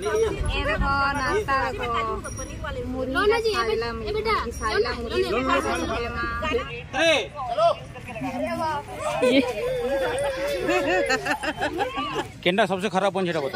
ये देखो नाश्ता केंडा सबसे खराब कौन बता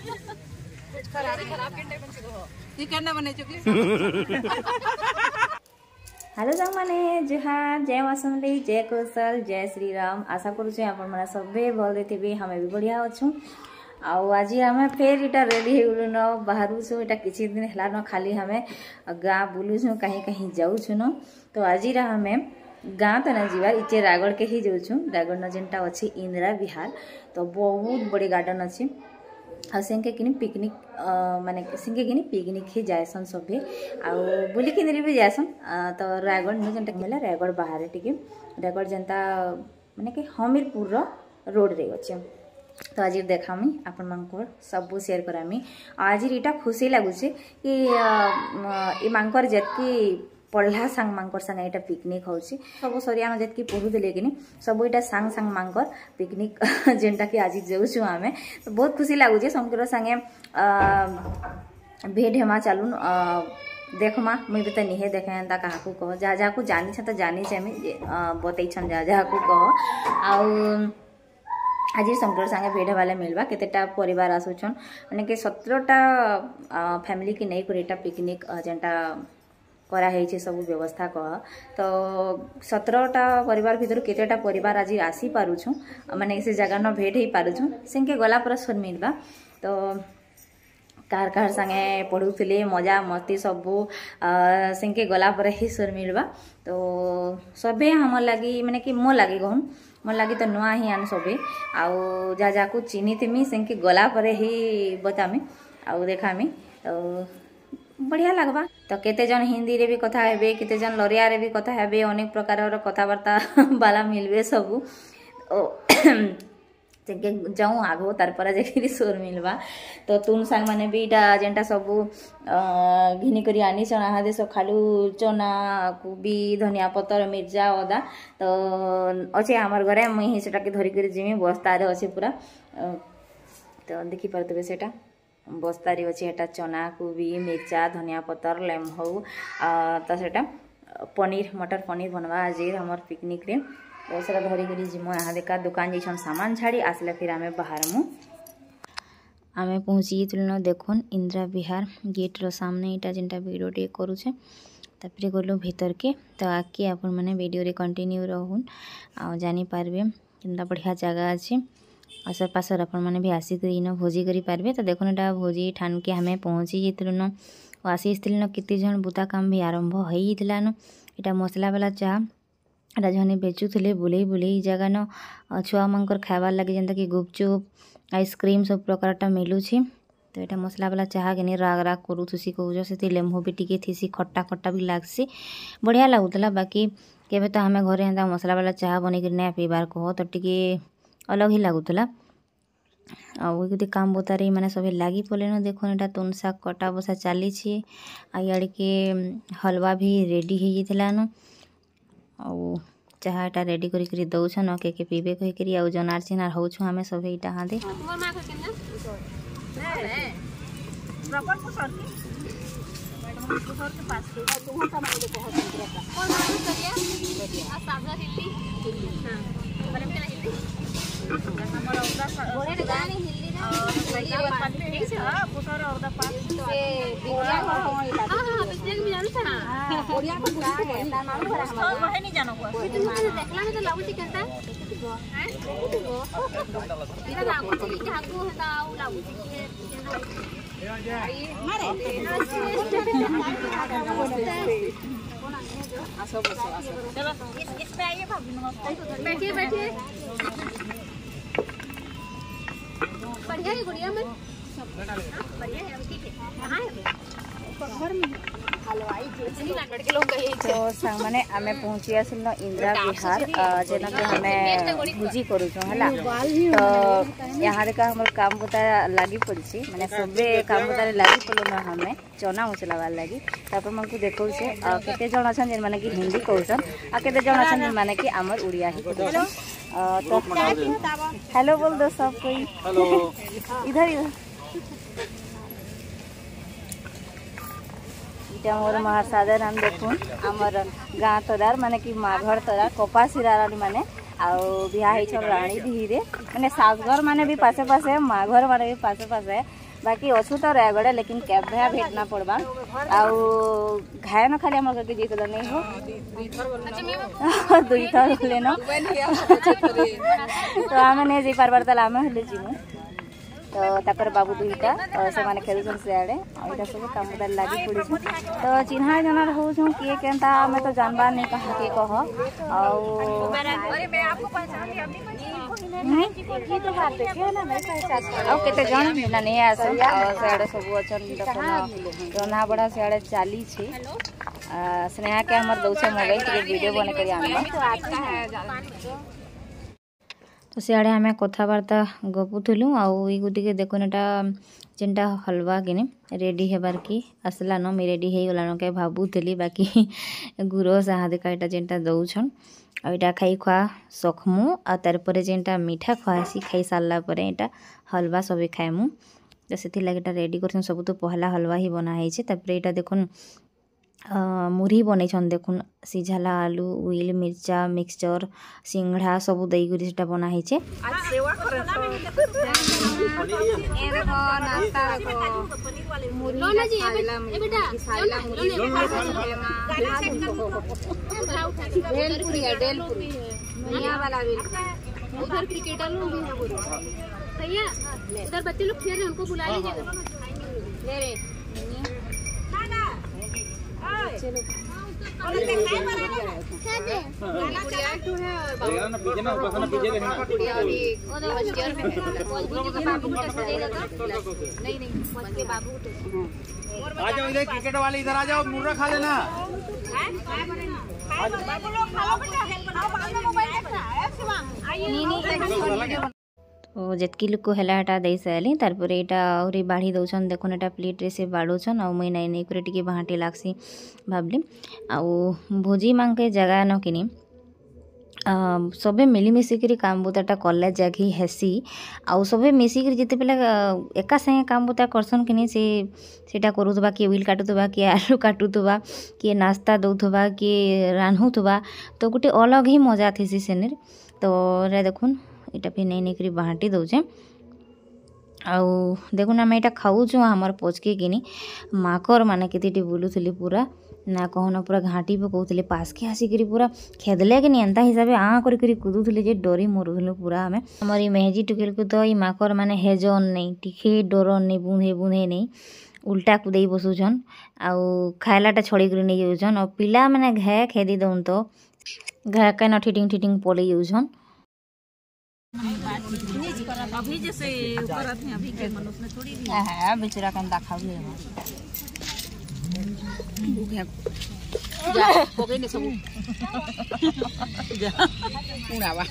हेलो साग मैंने जुहार जय मासुमली जय कौशल जय श्री राम आशा करुचे आपण मैंने सबे भल थे हमें भी बढ़िया अच्छू आज आम फेर इटा रेडी होगलुन बाहर छू इटा किसी दिन है न खाली हमें गाँ बुलूछू कहीं कहीं जाऊँ न तो आज हमें गाँ तो ना जीवार इचे रायगढ़ के ही जाऊँ रायगढ़ न जेनटा अच्छी इंदिरा विहार तो बहुत बड़ी गार्डन अच्छी आके कि पिकनिक माने सिंके कि पिकनिक ही जाएसन सभी आउ बुली कि भी जाएसन तो रायगढ़ न जेनटा कहला रायगढ़ बाहर टी रायगढ़ जेनता माने कि हमीरपुर रोड रे अच्छे तो आज देखामी आपण मानकर सब शेयर करामी आज इटा खुशी लगुचे कि ये मानकर जेतकी पढ़ला सांग मांकर संग एटा पिकनिक होची सब सरिया जेतकी पढ़ुले कि सब इटा सांग सांग मांकर पिकनिक जेनटा कि आज जाऊँ आमे तो बहुत खुशी लगुचे समकर संगे भेट हेमा चलून देखमा मुझे भी तो निहे देखे एंता क्या कह जहाँ जहाँ को जानी तो जानी बतईन जहाँ जहाँ को कह आउ आज शंकर संगे भेड़ वाले मिलवा केतेटा परिवार आसुचन माने कि 17टा फैमिली की नहीं कर पिकनिक जेनटा कराई सब व्यवस्था कह तो 17टा परिवार भितर केतेटा परिवार आज आसी पारुछु माने से जगह न भेट ही पारुछु सेंके गला पर सोन मिलवा तो कार कार संगे पढ़ुले मजा मस्ती सबू सेंके गला पर ही सोर मिलवा तो सबे हम लगी माने कि मो लगी कहूँ मोर लगी तो नुआ ही आन सबे आउ जा जा को चिन्ही थी सेंके गला पर ही बतामी आउ देखामी तो बढ़िया लगवा तो केते जन हिंदी रे भी कथा हेबे केते जन लरिया रे भी कथा हेबे अनेक प्रकार कथबार्ता बाला मिलबे सबू जाऊँ आगो तारपर जाकि सोर मिलवा तो तुम सांग मैंने भी इटा जेनटा सबू घिनी करी आनी चना हाँ देश खालू चना कोबी धनिया पतर मिर्जा अदा तो अच्छे आमर घरे मुई सेटा के धरिक जिमी बस्तार अच्छे पूरा तो देखी पारे सेटा बस्तारी अच्छे एटा चना कोबी मिर्चा धनिया पतर लेम्हू तो सेटा पनीर मटर पनीर बनवा आज हमर पिकनिक रे तो सरा धरी करी जिमो यहाँ देखा दुकान जैसन सामान छाड़ी आसले फिर आमे बाहर मु आमे पहुँची तुलन देखुन इंदिरा विहार गेट रो सामने इटा जेनटा वीडियो टे करूछे तापर गलो भीतर के तो आके आपण माने वीडियो रे कंटिन्यू रहून आ जानी पारबे केनता बढ़िया जगह अछि आसर पासर आपण माने भी आसी करी न भोजी करी पारबे तो देखुन एटा भोजी ठान के हमें पहुँची जेतुलन आसी न केते जन बुता काम भी आरंभ होई हितला न एटा मसला वाला चाह एटा जने बेचुले बुले बुले जगह न छुआ मानकर खाबार लगे जेनता कि गुपचुप आइसक्रीम सब प्रकारटा मिलूछि तो यहाँ मसला वाला चाह के राग राग करूसी कौच से लेम्बू भी टी थी खट्टा खट्टा भी लगसी बढ़िया लगुला बाकी केवे तो हमें घरे एंता मसला वाला चाह बन ना पीबार कह तो टी अलग ही लगुला आदि काम बोतारे मैंने सब लगी पड़े देखो यहाँ तुन शाग कटा बसा चली आड़ के हलवा भी रेडी हो जाता आउ चाहा टा रेडी करी दौछन के पीबे कहीकि आउ जनार चिनार होछु हमें सब इटा हाँ दे बैठिए बैठिए बढ़िया है गुड़िया में बढ़िया है ठीक है कहाँ है घर में तो सामने आमे पहुँची आसल इंदिरा विहार जेना कि हमें भोजी करूँ है तो यहाँ का हमारे काम बता लगी पड़ी मैंने सबे काम बता लगी पड़ो ना हमें चना उचलाबार लगी तापर मन को देखो केते जन अच्छा जेन माने कि हिंदी कहसन आ केते जन अच्छा जेन माने कि आमर उड़िया ही कहसन तो हेलो बोल दो सब कोई हेलो इधर इधर इटा मोर महासागर नाम देखुन आमर गाँ तरार माने कि माघर तरार कपासीरा रानी माने आउ बिहा होइछन रानी धीरे माने सासघर माने भी पासे पासे माघर माने भी पासे पासे बाकी अच्छु तो रायगढ़ लेकिन केभे भेटना पड़बा आउ घाय न खाली हमर के जीतल नहीं हो दुई थर बोले न तो आमे नहीं जी पारबार तला आमे हले जीमु तो ताकर बाबू दुईटा से माने खेलुछन सियाड़े आइटा सब कामदार लागी पड़ी तो चिन्हा जनार होछन के केनता हमें तो जानबा नहीं कहा के कह अरे मैं आपको पहचान ली अपनी की तो बात देखे ना नहीं पहचान आ केते जण ना नहीं आस सियाड़े सब अछन देखन रना बड़ा सियाड़े चाली छी स्नेहा के हमर दउसे मोबाइल के वीडियो बने करी आनबा तो अच्छा है तो सियाड़े आम कथबार्ता गपुलु आगे देखुन एटा जेनटा हलवा कि रेडी हेबार की आसला न मैं रेडी हो गलान के भावुली बाकी गुर साहादिका एटा जेनटा दौछन आईटा खाई खुआ सखमु आ तार जेनटा मीठा खुआसी खाई सारा पर एटा हलवा सब खाएमु तो से लगे रेडी कर सब तो पहला हलवा ही बनाई यहाँ देखुन मुरी बनईछन देखुन सिझाला आलू उइल मिर्चा मिक्सचर सिंघड़ा सब देईकरी सेटा बनाई छे उधर क्रिकेटर लोग भी हैं भैया उधर बच्चे लोग खेल रहे हैं उनको बुला लीजिएगा ले रे चलो आ जाओ इधर क्रिकेट वाले इधर आ जाओ मुर्रा खा लेना तो जितकी लोग को हेला हटा दे सारे तार यहाँ बाढ़ी दौन देखुन एटा प्लेट से बाड़ुछन आ मुई नाई नहीं टे बाँटी लागसी भावली आउ भोजी मांग के जगह न कि सबे मिलीमिशिकी काम बुताटा कले जाकि हेसी आउ सबे मिसिकी जिते बेले एका संगे काम बुता करसन कि सेटा करुवा किए उइल काटुवा किए आलू काटुवा किए नास्ता दौथुवा किए रान्हुवा तो गोटे अलग ही मजा थी सेने तो देखुन इटा भी नहीं नहीं बाँटी दौचे आउ देखुन आम यहाँ खाऊँ आमर पचके कि माकर माने केते बुलूली पूरा ना कहन पूरा घाटी पकाउले पासके आसिक पूरा खेदले कि एंता हिसाब से आँ करी कूदुले जे डरी मरुलु पूरा आम आमर मेहजी टुकेल को तो ये माकर माने हेजन नहीं टिके डरन नहीं बुंधे बुंधे नहीं उल्टा कुदे बसुछन आउ खाइलाटा छड़ी कर नहीं जाऊन और पिला मैंने घे खेदी दौन तो घे कहीं ठिटिंग ठिटिंग पड़े जाऊन अभी जैसे करत हैं अभी के मनुष्य में थोड़ी भी है बेचारा कन दाखा भी जा कोके ने सब जा उड़ावा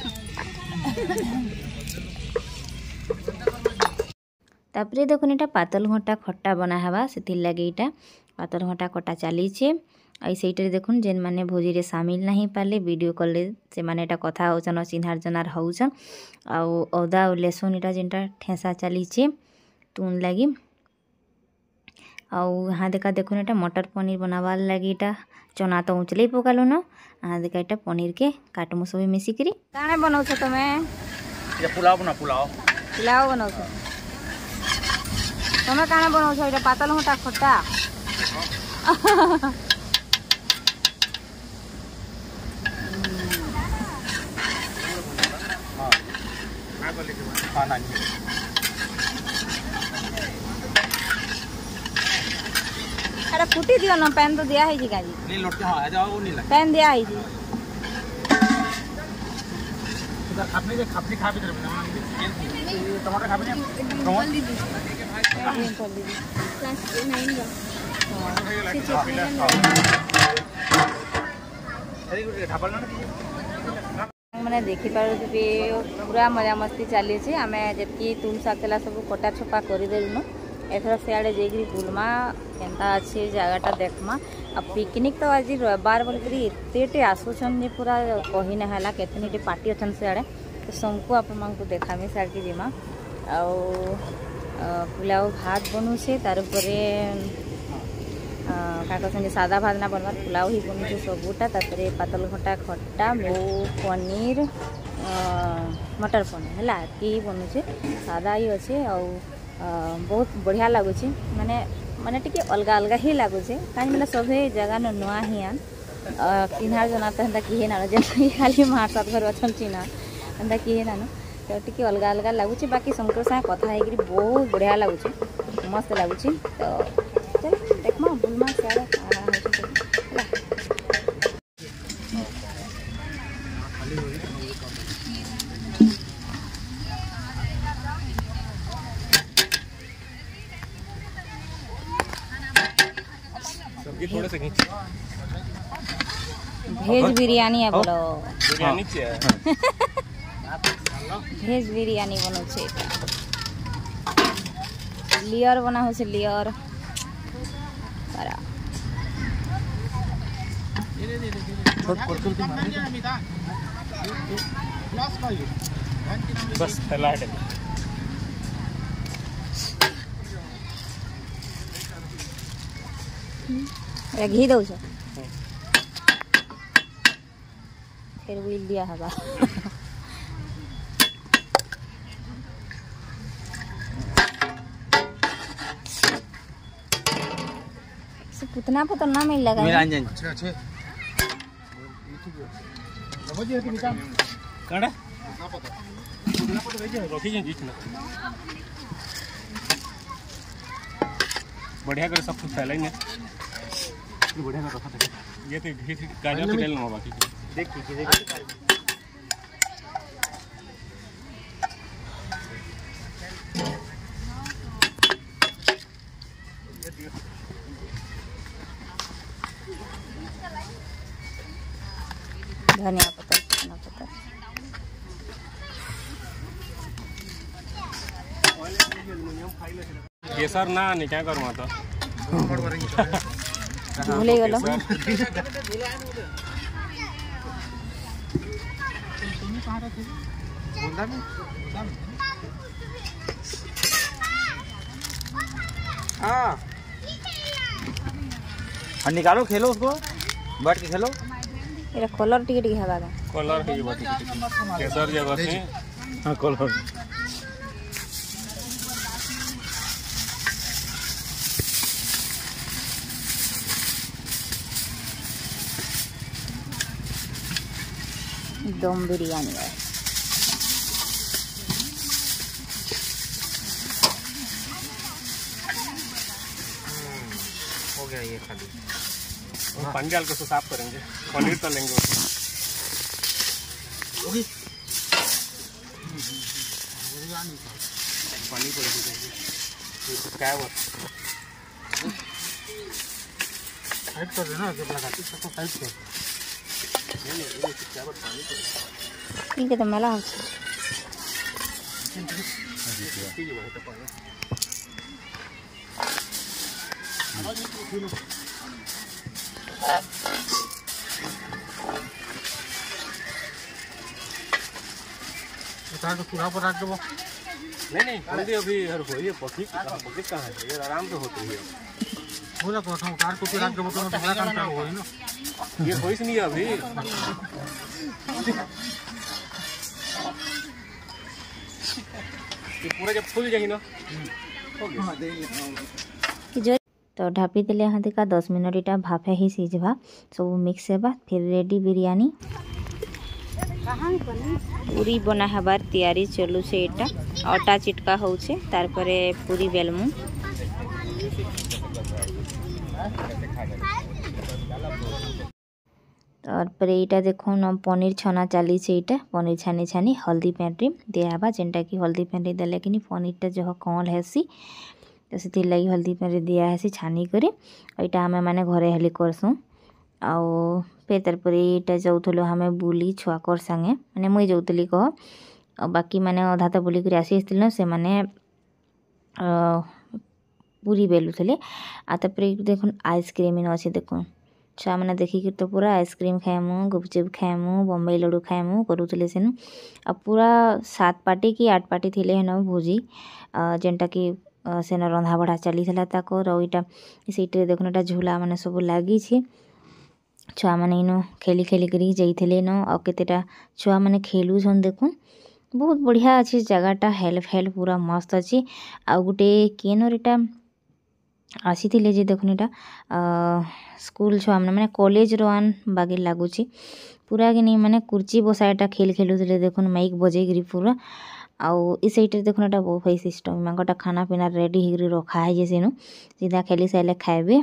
तापरे देखुन एटा पातल घंटा खट्टा बना हवा से लगे इटा पातल घंटा कटा चली आई सहीटे देखुन जेन माने भोजी रे शामिल नहीं पाले वीडियो कॉल से माने एटा कथा होचन चिन्हार जनार होचन आउ अदा और लहसुन एटा जेनटा ठेसा चली तुन लगी आउ यहाँ देखा देखुन एटा मटर पनीर बनावार लगी एटा चना तो उचले पकालु न यहाँ देखा एटा पनीर के काटमु सब मिसिकरी काने बनाउछ तमे ये पुलाव बना पुलाव बनाउछ तमे काने बनाउछ एटा पातल घंटा खट्टा अरे फुटी दियो ना पैन तो दिया है जी काजी नहीं लौटते हां आ जाओ वो नहीं लगे पैन दिया है जी इधर खापने के खापनी खा भी दे टमाटर खा भी टमाटर दीदी क्लास 9 मैंने देखी पारे पूरा मजा मस्ती चली आम जी तुम शाग सब कटा छपा करदेलुन एथर सियाड़े जाइए बुलमा केन्ता अच्छे जगहटा देखमा आ पिकनिक तो आज रविवार बोलिकी एते आसुचन जे पूरा कही ना केतनी पार्टी अच्छन सियाड़े तो सबको आप देखामी सियाड़ के जिमा पुलाव भात बनुचे तार क्या कहते सादा भात ना बनवार पुलाव ही बनुचे सबूटा तापर पातल घटा खट्टा मो पनीर मटर पनीर है कि बनुचे सादा ही अच्छे आ बहुत बढ़िया लगुच माने माने टी अलग अलग ही लगुच कहीं सभी जगह नुआ ही आन चिन्हार जना तो हेन्ता किए ना जैसे खाली मार सात घर अच्छा चिन्हा हेन्ता किए ना तो टी अलग अलग लगुच बाकी समकर साथ कथा है बहुत बढ़िया लगुच मस्त लगुच तो चल देखमा बुलमा सियाड़े थोड़े से भेज बिरयानी है बोलो बिरयानी भेज बिरयानी बनो छे लेयर बना हो से लेयर सारा बस फैला है घी दो फिर व्हील दिया होगा पुतना पुतना मिल लगा बढ़िया कर सब कुछ फैलेंगे बढ़िया कर रखा ये तो गाजर के डालना बाकी देखिए धनिया पत्ता धनिया पत्ता केसर ना नहीं क्या करूँ तो भूले गलो हाँ निकालो खेलो उसको बैठ के खेलो ये कलर टिके टिके हवा कलर है ये बात केसर जगह से हाँ कलर दम बिरयानी है हो गया ये खाली पानी डाल के साफ करेंगे पनीर तो लेंगे पानी क्या टाइट कर देना जब लगाती सबको टाइट कर ठीक है तो मेला हो उतार के पूरा पर रख दो नहीं जल्दी अभी हर होइए पकी कहाँ है ये आराम से होती है पूरा को उतार को रख दो तो बड़ा काम चालू हो ना ये होइस नहीं अभी ये पूरा जब फूल जाए ना तो ढापी देले हाँ देखा 10 मिनट इटा भाफे ही सीझवा सब मिक्स हेबा फिर रेडी बिरयानी पूरी बना हबार तैयारी चलू से एटा आटा चिटका होउछे तार परे पूरी बेलमु तार यहाँ देखो न पनीर छना चली पनीर छानी छानी हल्दी पेंट्री दिहबा जेनटा कि हल्दी पेंट्री देले कि पनीरटा जह कल हेसी तो से लगी हल्दी पेंट्री दिया हेसी छानी कर यहाँ आम मैंने घरे हेली करसूँ आउ फिर तार यहाँ जाऊँ आम बुली छुआकर संगे मैंने मुई जाऊली कह बाकी मैंने अधा तो बुलिक आसी न से मैंने पूरी बेलुले आतापर देख आइसक्रीम इन अच्छे देख छुआ मैंने देखिक तो पूरा आइसक्रीम खाएमु गुपचुप खाएमु बम्बई लड्डू खाएमु करूले सेनु आ पूरा 7 पार्टी कि 8 पार्टी थिले हेन भोजी जेनटा कि सेन रंधा बढ़ा चली ताकर आईटा सीटे देखुन एटा झूला माने सब लगी छुआ मैंने इनो खेली खेली करी जाइए न आ केतेटा छुआ मैंने खेलुछन देखुन बहुत बढ़िया अच्छी जगहटा हेल्प पूरा मस्त अच्छी आ गोटे केनर इटा आसी जे देखुन इटा स्कूल छुआ मैंने कॉलेज रोन बागे लगुच पूरा कि नहीं माने कुर्ची बसाटा खेल खेलुले देखुन माइक बजेगिरी पूरा आउ इ साइड देखुन एटा बुफे सिस्टम मांगटा खाना पीना रेडी होकर रखा है सेनु सीधा खेली सारे खाइबे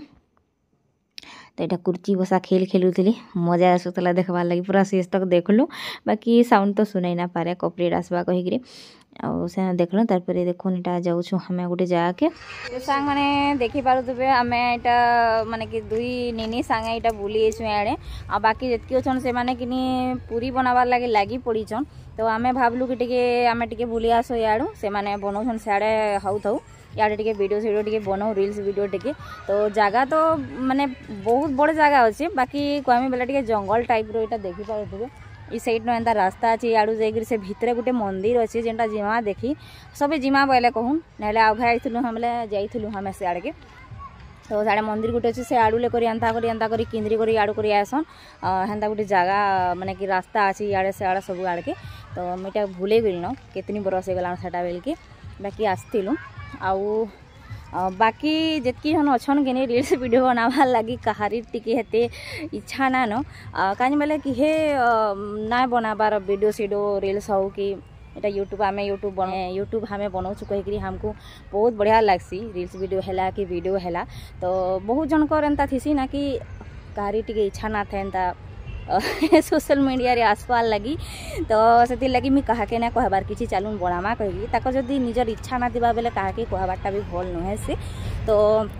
तो यहाँ कुर्ची बसा खेल खेलुली मजा आसूला देखबार लगी पूरा शेष तक देखलु बाकी साउंड तो सुनाई ना पारे कॉपीराइट आसवा कहीकि से देखल तार देखुन यहाँ जाऊँ हमें गोटे जगह के सांग मैंने देखी पारे आम यहाँ माने कि दुई निनी सांगे यहाँ बुली आड़े आ बाकी जितकी अच्छन से माने कि पूरी बनाबार लगे लगी पड़ीछन तो आम भावलु कि आम टे बुली आस इड़ू से बनाऊन सियाड़े हाउ थाऊ यार टे वीडियो सीडियो टे बनाऊ रील्स वीडियो टे तो जगह तो माने बहुत बड़ जगह अच्छे बाकी कहमी बेला टे जंगल टाइप रो देखी पारे इ साइड नो एंता रास्ता अच्छे याड़ू जाइए से भितर गोटे मंदिर अच्छे जेनटा जिमा देखी सब जिमा बोले कहून ना आगे आईलु हम जाइलु हमें सियाड़े के तो साढ़े मंदिर गोटे अच्छे से आड़ू कर एंता कर किंद्री कर आड़ू कर आसन हेन्ता गोटे जगह माने कि रास्ता अच्छे इे सियाड़े सब आड़ के तो मुझे भूले गल न कितनी बरस हो गला सेटा बेल के बाकी आसलु आउ बाकी जितकी जन अच्छन कि रील्स वीडियो बनाबार लगी कहारी टिके हेते इच्छा ना न कहीं बोले कि हे ना बनाबार वीडियो सीडियो रील्स हो कि एटा यूट्यूब आम यूट्यूब हमें बनाऊँ कहीकि हमको बहुत बढ़िया लगसी रील्स वीडियो है कि वीडियो है तो बहुत जनकर एंता थीसी ना कि कहारी टिके इच्छा ना थे एंता सोशल मीडिया रे आसपार लगी तो से लगी मुझे कहा के ना कहबार किसी चलून बनामा कही ताको जदि निजर इच्छा ना दिबा बेले कहा के कहबारटा भी भल नुहे से तो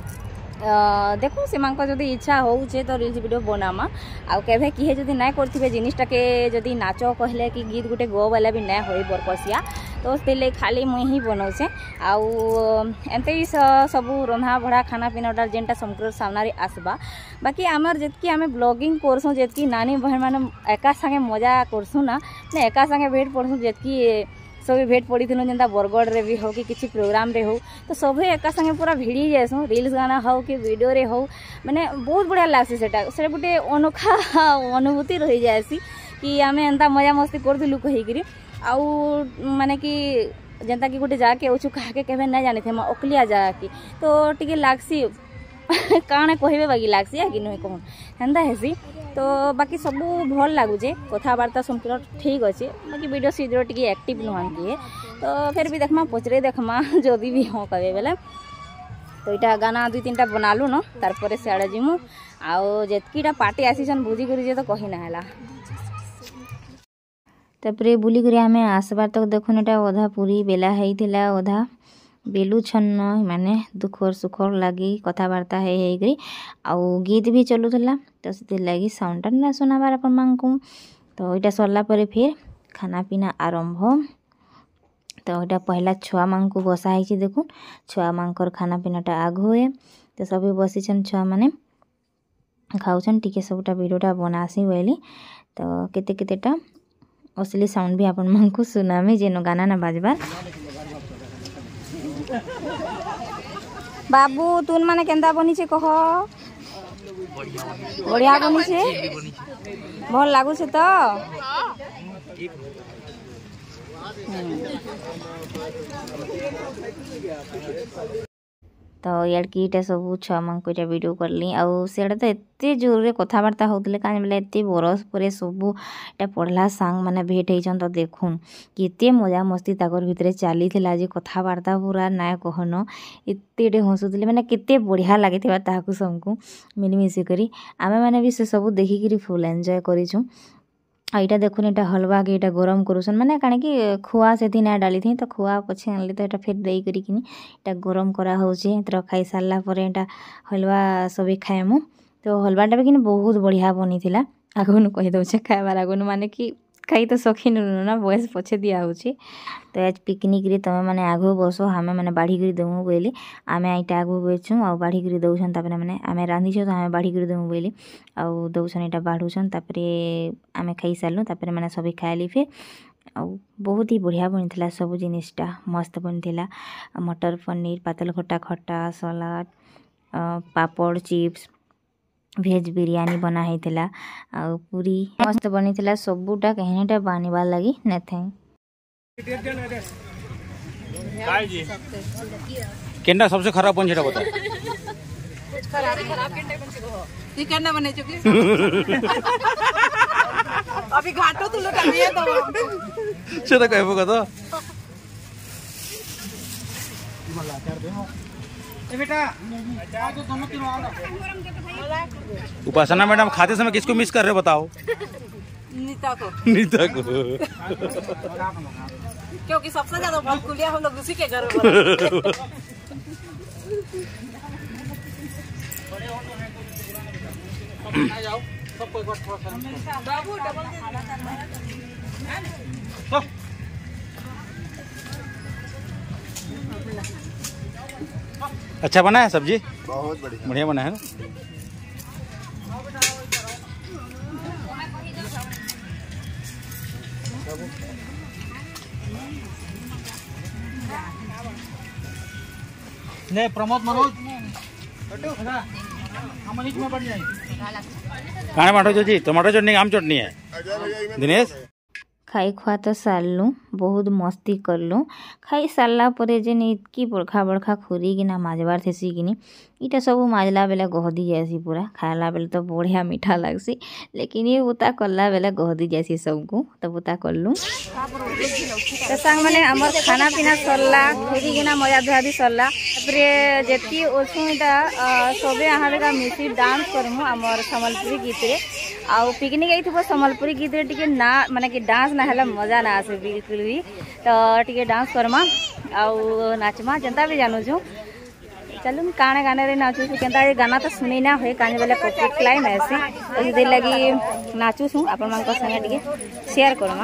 देखो से जदि इच्छा होचे तो रील्स वीडियो बनामा आउ केभे किहे जदि ना करथिबे जिनिसटा के जदि नाच कहले कि गीत गुटे गो वाला भी ना होई बरकसिया तो से खाली मुई ही बनाऊे आउ एंते ही सबू रंधा भड़ा खाना पीना जेनटा समग्र सामने आसबा बाकी आमर जितकी आम ब्लॉगिंग करसूँ जितकी नानी बहन मान एका संगे मजा करसूँ ना एका संगे भेट पड़सूँ जितकी सब भेट पड़ी थी जेनता बरगढ़ रे भी हो कि किसी प्रोग्राम रे हो तो सब एका संगे पूरा भिड़ी जासूँ रील्स गाना हो कि वीडियो रे हो माने बहुत बढ़िया लगसी से गोटे अनोखा अनुभूति रही जाएसी कि आम एंता मजा मस्ती करूँ कहीकि आउ माने कि जेनता कि गोटे जगह के अच्छु कहा के ना जानी थे अकलिया जगह की तो टी लगसी काण कहबे बाकी लगसी है कि नुहे कहून हेन्ता हेसी तो बाकी सब भल लगुचे कथबार्ता संपूर्ण ठीक अच्छे बाकी वीडियो सीडियो टी एक्टिव नुहंती तो फिर भी देखमा पचरे देखमा जदि भी हाँ कहे बेले तो यहाँ गाना दुई तीन टा बनालु न तार सियाड़े जीमु आउ जितकीटा पार्टी आसीछन भोजी करी तो कही ना है तापर बुलिक आम आसबार तक देखुन एटा अधा पूरी बेला होता अधा बेलुछन माने दुखर सुखर लगी कथबार्ता है आउ गीत भी चलूला तो से लगी साउंडटा ना सुनाबार अपन मांगू तो यहाँ सरला फिर खाना पीना आरंभ तो यहाँ पहला छुआ मांग को बसा है देखुन छुआ मांकर खाना पीनाटा आग हुए तो सभी बसीछन छुआ मैंने खाऊन टी सबटा वीडियोटा बनासी बोली तो केते केतेटा असली साउंड भी आपण मन को सुनामी जेनो गाना ना बाजबार बाबू तुन माने केंदा बनी छे कह बढ़िया बनी छे भल लागू छे तो तो याड़कीटा सब छुआ मान को वीडियो करली आउ सियाड़े तो एत जोर रे कथबार्ता होते कहीं बोले एत बरस पर सब इटा पढ़ला सांग मैंने भेट होचन तो देखुन केते मजा मस्ती ताकर भितर चली आज कथबार्ता पूरा ना कहन एत हसुले मैंने केते बढ़िया लगी ताकू सबको मिलमिशी करी आमे मैंने भी से सब देखिकी फुल एंजॉय करूँ यहाँ देखुन यहाँ हलवा के यहाँ गरम करुसन माने काण कि खुआ से ना डाली थी तो खुआ पछे आनली तो यहाँ फिर दे करा गरम करा खाई सारा पर यहाँ हलवा सब खाएमु तो हलवाटा भी कि बहुत बढ़िया बनी थी आगुन कहीदे खाइबार आगुन माने कि खाई तो सखी ना बयस पछे दिया होची तो आज पिकनिक रे तमें मैंने आगु बस हमें मैंने बाढ़ी कर देमु बोली आम यहाँ आगु बेचुँ आ बाढ़ी कर दौन तापर मैंने आम रांधीछ तो आम बाढ़ी कर देमु बोली आ दौन यहाँ बाढ़ुछन तापर आम खाई सारूँ तापर मैंने सभी खाइली फिर बहुत ही बढ़िया बनी सब जिनिसटा मस्त बनी मटर पनीर पातल खटा खटा सलाद पापड़ चिप्स भेज बिरयानी बना होता आ पूरी मस्त बनी सबूटा कहानीटा बानिबार लगी न थे केंडा सबसे खराब बन छेटा बता ती केंडा बने चुकी अभी घाटो तू लोग आए तो सेटा कहबो का तो ए बेटा आ तो दोनों तीनों आओ ना। उपासना मैडम खाते समय किसको मिस कर रहे हो बताओ? नीता को क्योंकि सबसे ज्यादा भलकुलिया हम लोग उसी के घर में बाबू डबल अच्छा बना है सब्जी? बहुत बढ़िया बना है ना। ले प्रमोद मनोज खाने बांटो जी टमाटो चटनी आम चटनी है दिनेश खाई खुआ तो सारू बहुत मस्ती करलु खाई सारा पर जेन इतकी बड़खा बड़खा खुरी किना माजबार थेसी कि इटा सब माजला बेले गहदी जासी पूरा खाला बेले तो बढ़िया मीठा लगसी लेकिन ये बुता कला बेले गहदी जासी सबको तो बुता करलु तो संग माने हमर खाना पीना सरला खुरी किना मजा धुआधी सरला तापर जेती ओछु इटा सबे आहारका मिसी डांस करमु हमर सम्बलपुरी गीत रे आ पिकनिक आइथबो सम्बलपुरी गीत रे टिके ना माने कि डांस ना हला मजा ना आसे बिल्कुल भी तो टिके डांस करमा आ नाचमा जनता भी जानू छु चलू काने गाने रे नाचू छु केनता ये गाना तो सुनी ना होय काने बेले कॉपीराइट क्लेम ऐसे तो इदे लगी नाचू छु अपन मन को संगे टिके शेयर करमा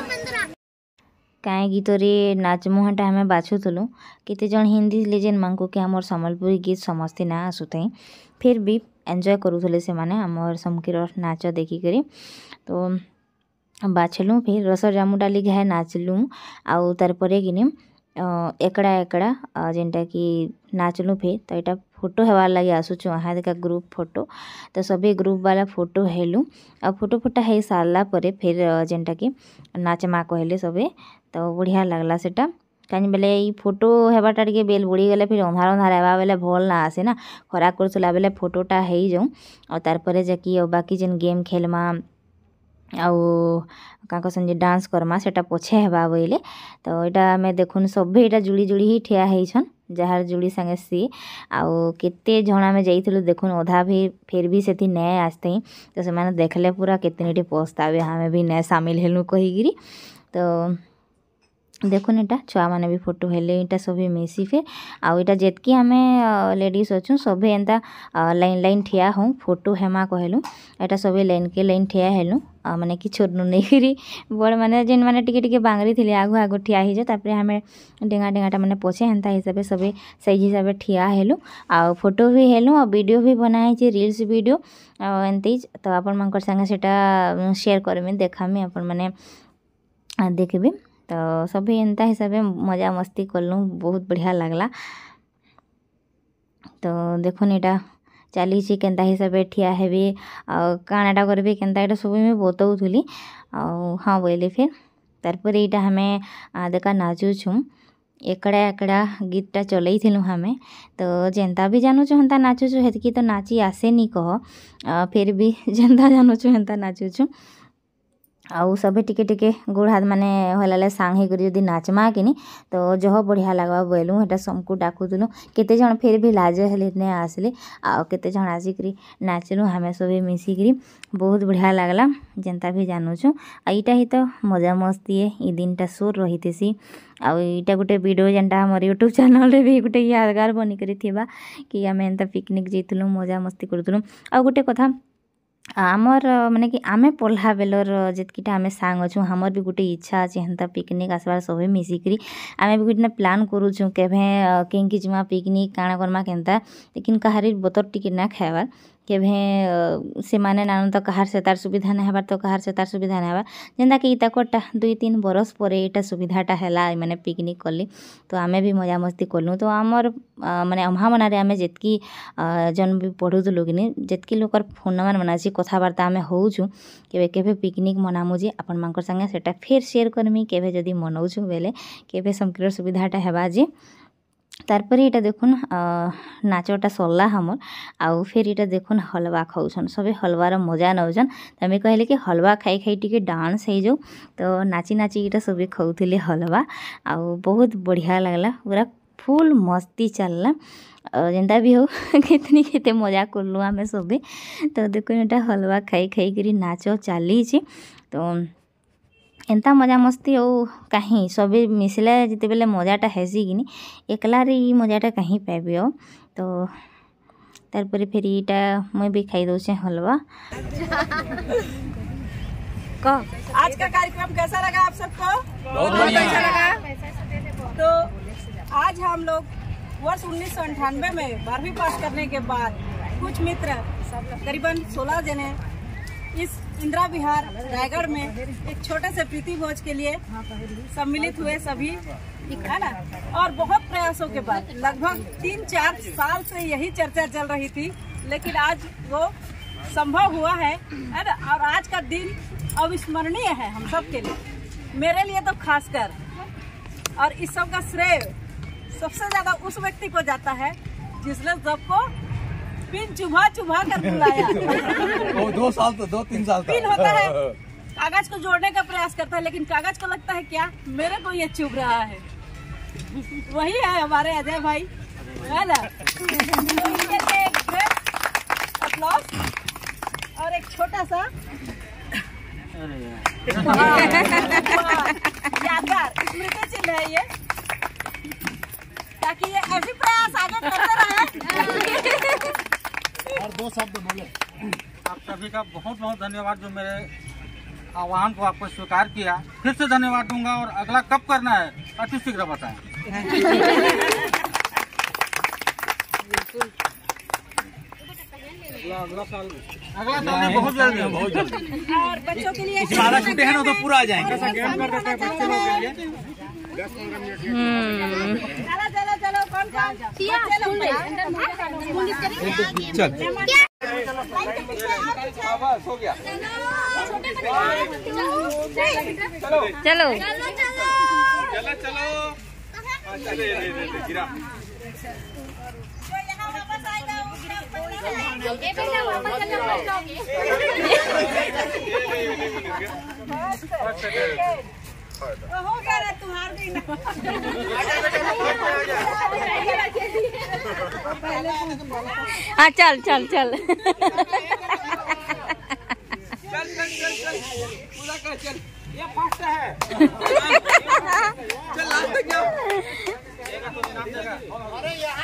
काहे गीत रे नाचमु हटा हमें बाछुथलु केते जण हिंदी लेजेंड मानकु के हमर सम्बलपुरी गीत समस्ते ना आसुथै फिर भी एंजॉय करूथले से माने हमर समकीर नाच देखी करी तो बाछलु फिर रस जामु डाली घाए नाचलु आउ तार परे किने एकड़ा एकड़ा जेनटा कि नाचलु फिर तो यहाँ फोटो हेबार लगे आसुचु अहाँ देखा ग्रुप फोटो तो सभी ग्रुप वाला फोटो हेलु आ फोटो फोटा हो सारा परे फिर जेनटा कि नाचमा कहले सबे तो बढ़िया लगला सेटा कहीं बेले फोटो हेबाटा टिके बेल बुड़ी गले फिर अंधार अंधार हेबा बेले भल ना आसे ना खरा करसला बेले फोटोटा हो जाऊँ और तार परे जाकि बाकी जेन गेम खेलमा आउ क्या कहसन डांस करमा सेटा पछे हेबा बोले तो यहाँ आम देखुन सभे यहाँ जुड़ी जुड़ी ही ठिया होइछन जार जुड़ी संगे सी आउ केते जण आम जाइथिलु देखुन अधा भी फिर भी सेठी नै आसते तो से माने देखले पूरा केतनीटी पछतावे हमें भी नै शामिल हेलु कहीगिरी तो देखुन इटा छुआ माने भी फोटो हेले इटा सभी मिसी फिर आउ इटा जेतकी आमे लेडीज अछु सभे एंता लाइन लाइन ठिया हूँ फोटो हेमा कहलु एटा सभी लाइन के लाइन ठिया हेलु माने कि छोड़नु नहीं करी बड़ माने जेन माने टिके टिके बांगरी थिले आगु आगु ठिया ही जो तापरे हमें डेंगा डेंगाटा माने पछे हेंता हिसाबे सभी सही हिसाबे ठिया हेलु आ फोटो भी हेलु आ वीडियो भी बनाई छी रील्स वीडियो एंती तो अपन मनकर संगे सेटा शेयर करमी देखामी अपन माने देखबे तो सभी एंता हिसाब से मजा मस्ती कलु बहुत बढ़िया लगला तो देखुन यहाँ चली केन्ता हिसाब से ठिया हेबी कानाटा करबी केन्ता यहाँ सब मुझे बताऊली हाँ बोले फिर तारपर यहाँ हमें देखा नाचू छूँ एकड़ा एकड़ा गीतटा चलई हमें तो जेनता भी जानूचु हेन्ता नाचुचु हेतकी तो नाची आसे नी कह फिर भी जेनता जानूचु हेन्ता नाचुचु आउ सभी टिके टिके गोड़ हाथ माने हलाले सांग हे करी यदि नाचमा किनी तो जह बढ़िया लगवा बोलूँ हेटा सबको डाकुलु केते जण फिर भी लाज हेले ने आसले आ केते जण आसिकरी नाचलु हमें सभी मिसिकरी बहुत बढ़िया लगला जेनता भी जानूचु आ इटा ही तो मजा मस्ती है ई दिनटा सोर रहीतेसी आ इटा गोटे वीडियो जेनटा हमर यूट्यूब चैनल रे भी गोटे यादगार बनी करी थिबा कि आमे एंता पिकनिक जैतलु मजा मस्ती करतलु आ गोटे कथा आमर माने कि आमे पढ़ला बेलर जितकीटा आमे सांग अछु हमर भी गोटे इच्छा अछि हेन्ता पिकनिक आसबार सभे मिसिकरी आमे भी गोटे प्लान करूछु केभे केंकी जुमा पिकनिक काଣା करमा केन्ता लेकिन कहारी बतर टिके ना खाइबार केभे से माने नान तो कहार से तार सुविधा नहीं हबार तो कहार से तार सुविधा नहीं हबार जेनता कि इताकोटा 2-3 बरस पर यहाँ सुविधाटा है मैंने पिकनिक कली तो आम भी मजा मस्ती कलु तो आमर माने अम्हा मनारे आम जितकी जन भी पढ़ुलु कि जितकी लोकर फोन नंबर मना कथबार्ता आम होचु केवे पिकनिक मनामु जे आपण मानकर संगे सेटा फिर शेयर करमी केवे जदि मनौछु बेले केवे समकीर सुविधाटा हेबा जे तारपर यहाँ देखुन नाचटा सरला हमर आउ फिर यहाँ देखुन हलवा खाऊन सबे हलवार मजा नौछन तो आम कहले कि हलवा खाई खाई टिके डांस हो जाऊ तो नाची नाची यहाँ सबे खाऊले हलवा आउ बहुत बढ़िया लगला पूरा फुल मस्ती चलला जेनता भी हो कितनी केते मजा करलु आम सबे तो देखो यहाँ हलवा खाई खाई करी नाच चली तो एंता मजा मस्ती और कहीं सबे मिसले जिते बेले मजाटा हेसी कि एकला रे मजाटा कहीं पाबी तो तारपर फिर यहाँ मैं भी खाई दौचे हलवा। आज का कार्यक्रम कैसा लगा आप सबको? बहुत बढ़िया अच्छा लगा। तो आज हम लोग वर्ष 1998 में 12वीं पास करने के बाद कुछ मित्र करीबन 16 जने इस इंदिरा विहार रायगढ़ में एक छोटे से प्रीति भोज के लिए सम्मिलित हुए सभी, है ना। और बहुत प्रयासों के बाद लगभग 3-4 साल से यही चर्चा चल रही थी, लेकिन आज वो संभव हुआ है ना। और आज का दिन अविस्मरणीय है हम सब के लिए, मेरे लिए तो खासकर। और इस सब का श्रेय सबसे ज्यादा उस व्यक्ति को जाता है जिसने सबको पिन चुभा कर बुलाया। 2 साल तो 2-3 साल पिन होता है कागज को जोड़ने का प्रयास करता है, लेकिन कागज को लगता है क्या मेरे को ये चुभ रहा है। वही है हमारे अजय भाई, है ना। अपलॉज और एक छोटा सा यादगार स्मृति चिन्ह है ये, ताकि ये ऐसी प्रयास आगे करते रहे। और 2 शब्द बोले। आप सभी का बहुत बहुत धन्यवाद जो मेरे आह्वान को आपको स्वीकार किया। फिर से धन्यवाद दूंगा और अगला कब करना है अति शीघ्र बताएं। अगला साल में बहुत जल्दी और बच्चों के लिए सारा छुट्टी है ना तो पूरा आ जाएंगे। चलो बस हो गया। चलो हो गया ना तुम्हार दिन। हाँ चल चल चल पूरा कर चल, ये फास्ट है। चल लास्ट तक जाओ। अरे यहाँ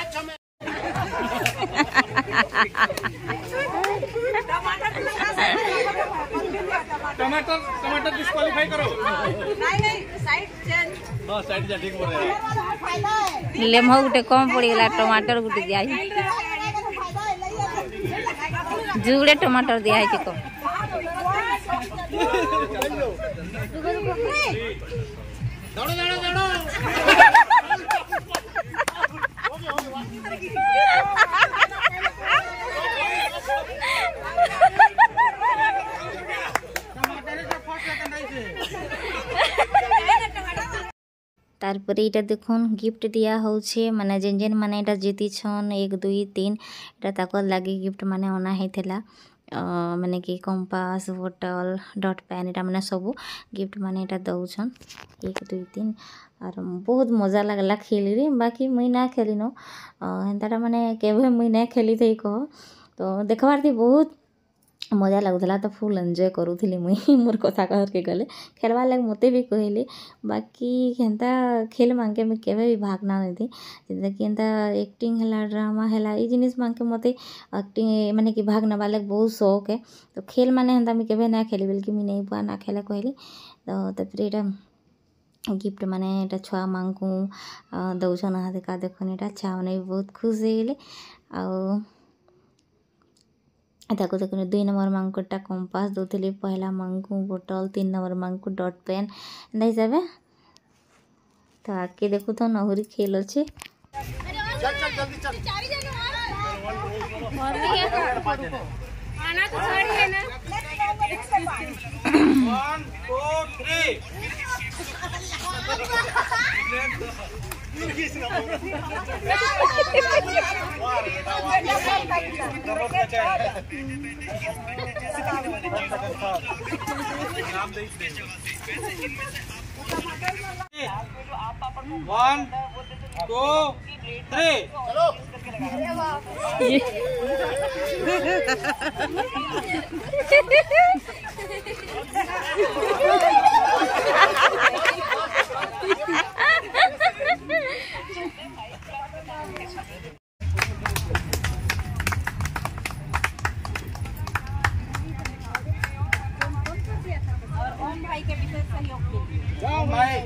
टमाटर डिस्क्वालीफाई करो। नहीं साइड चेंज। हाँ साइड जा ठीक बोल रहे हैं। लेमो गुटे कम पड़गला टमाटर गुटे दिया जुगड़े टमाटर दिया है कम। तारपर यहाँ देखुन गिफ्ट दिया होछे माने जेन जेन माने एटा जीती छन 1 2 3 एटा ताकर लागी गिफ्ट माने अना हेथिला माने कि कंपास बोतल डॉट पेन एटा माने सब गिफ्ट माने एटा दउछन 1 2 3 और बहुत मजा लगला खेली रे। बाकी मुई ना खेली नो हेंताटा माने केबे मुई ना खेली थई कह तो देखबार थी बहुत मजा लगुला तो फुल एंजॉय करूली मुई मोर कथा कहर के गले खेलवार लगे मते भी कहले। बाकी हेन्ता खेल मांगे मुझे केवे भी भाग ना नहीं जेनता कि एंता एक्टिंग है ड्रामा है ये जिनिस मांगे मते एक्टिंग माने कि भाग नवा लगे बहुत शौक है। तो खेल माने हेन्ता मुझे केवे ना खेली बल्कि मुझे नहीं बुआ ना खेला कहली तो यहाँ गिफ्ट माने एटा छुआ मांगू दौछन हाँ देखा देखुन एटा छुआ मैंने भी बहुत खुश हो गले। ताको देखो 2 नंबर मांकुटा कंपास दोतली पहला मांकु बोतल 3 नंबर मांकु डॉट पेन एंदा हिसाबे तो आके देखो तो नहुरी खेल अच्छे चल चल जल्दी चल आना तो साड़ी है ना 1 2 3 1 2 3 चलो और ओम भाई के विशेष सहयोग के लिए जाओ भाई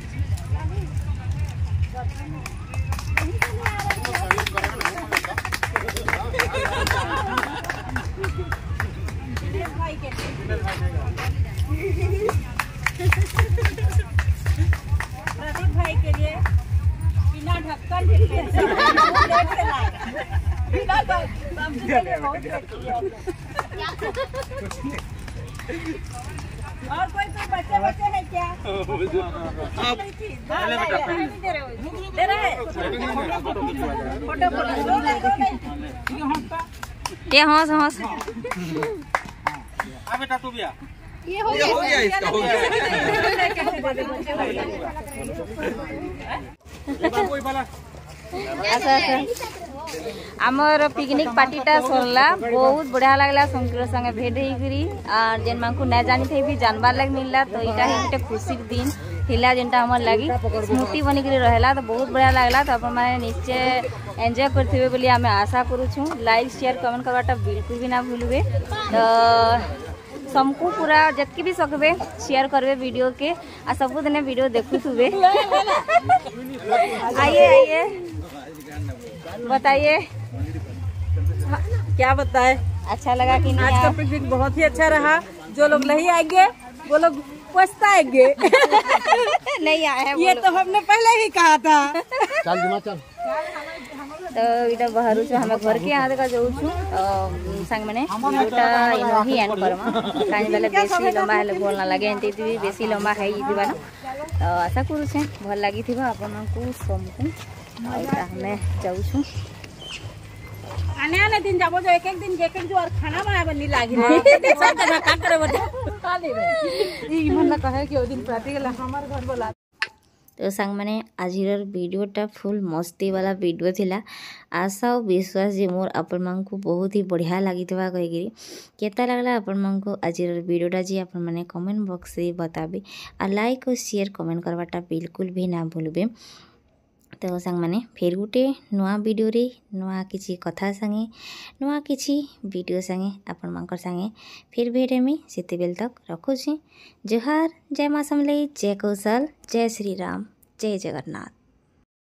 विशेष भाई के लिए प्रदीप भाई के लिए बिना ढक्कन के लेट से लाएगा बिना ढक्कन के लिए बहुत और कोई बच्चे है क्या? दे रहे ये हंस हंस आ बेटा तू भी आ ये हो गया इसका हो गया कोई वाला अच्छा अच्छा आमर पिकनिक पार्टीटा सरला बहुत बढ़िया लगला संकीर संगे भेट होइकरी और जेन मानकु ना जानी थे भी जानबार लग मिलला तो इटा ही गोटे खुशी दिन थिला जेनटा हमर लागी स्मृति बनी करी रहला तो बहुत बढ़िया लगला तो अपन माने निश्चय एंजॉय करथिबे बोली हमें आशा करू छु लाइक शेयर कमेंट करवाटा बिल्कुल भी ना भूलबे तो सबको पूरा जतकी भी सकबे शेयर करबे वीडियो के आ सब दिन वीडियो देखुथुबे आइए आइए बताइए क्या बताए? अच्छा लगा कि नहीं? आज का पिकनिक बहुत ही अच्छा रहा। जो लोग नहीं आएंगे वो लोग पछताएंगे। नहीं आए हैं ये तो हमने पहले ही कहा था। चल जुमा चल तो इटा बाहर से हमें घर के यहाँ का जाऊ छु संग माने वीडियोटा इनो ही एंड करमा काज बेले बेसी लंबा हेले बोल ना लगे एंती भी बेसी लंबा है दिबा ना तो आशा करू छे भल लागि थिबा आपन को समकु आइता हमें जाऊ छु आने आने दिन जाबो जो एक एक जो और खाना बनाए बनी लागी ना सब का का करे बटे खा लेबे ई मन कहे कि ओ दिन पार्टी के हमर घर बोला तो संग मैंने आज वीडियोटा फुल मस्ती वाला वीडियो थिला आशा और विश्वास जे मोर आपण मान को बहुत ही बढ़िया लगी कहीकि केता लगला आपण मान को आज वीडियोटा जी आपण मैंने कमेंट बॉक्स से बताबे आ लाइक और शेयर कमेंट करवाटा बिल्कुल भी ना भूलबे तो संग मैंने फिर गोटे नुआ वीडियो रे नुआ किसी कथा संगे नुआ किसी वीडियो संगे आपण मानकर संगे फिर भेटे में सेते बेल तक रखुछी जोहार जय मां समलेई जय कौशल जय श्री राम जय जगन्नाथ।